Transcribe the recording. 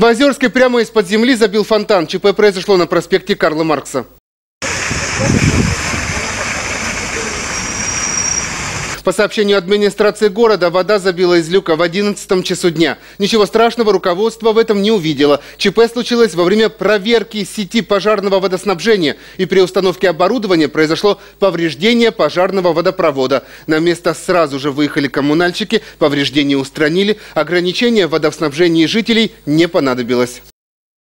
В Озерске прямо из-под земли забил фонтан. ЧП произошло на проспекте Карла Маркса. По сообщению администрации города, вода забила из люка в 11 часу дня. Ничего страшного руководство в этом не увидело. ЧП случилось во время проверки сети пожарного водоснабжения. И при установке оборудования произошло повреждение пожарного водопровода. На место сразу же выехали коммунальщики, повреждения устранили. Ограничения в водоснабжении жителей не понадобилось.